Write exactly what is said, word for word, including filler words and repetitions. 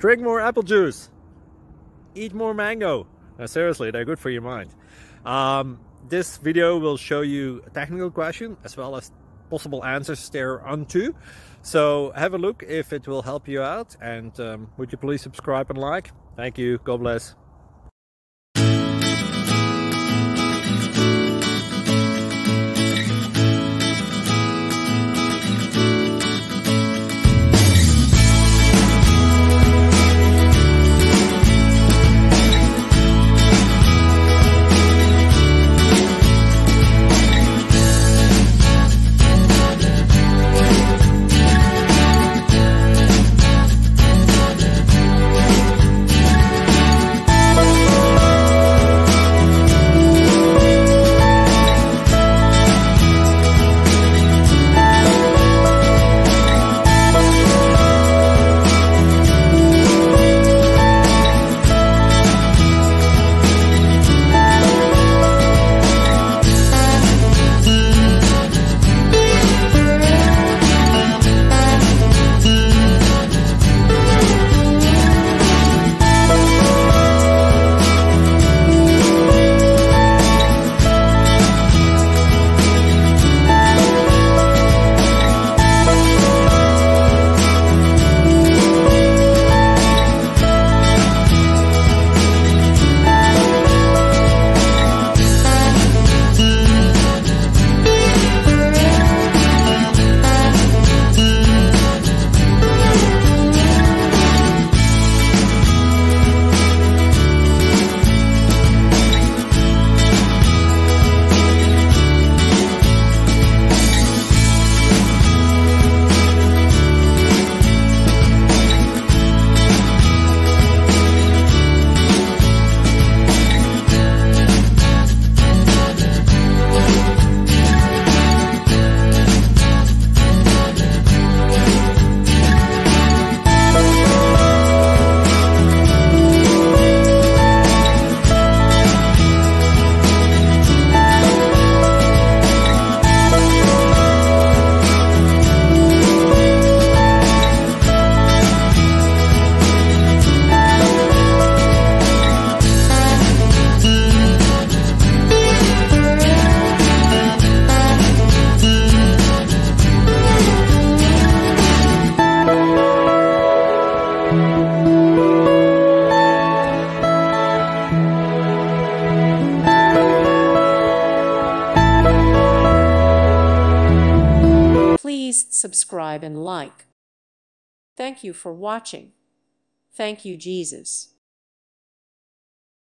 Drink more apple juice. Eat more mango. Now, seriously, they're good for your mind. Um, this video will show you a technical question as well as possible answers thereunto. So have a look if it will help you out, and um, would you please subscribe and like? Thank you. God bless. Please subscribe and like. Thank you for watching. Thank you, Jesus.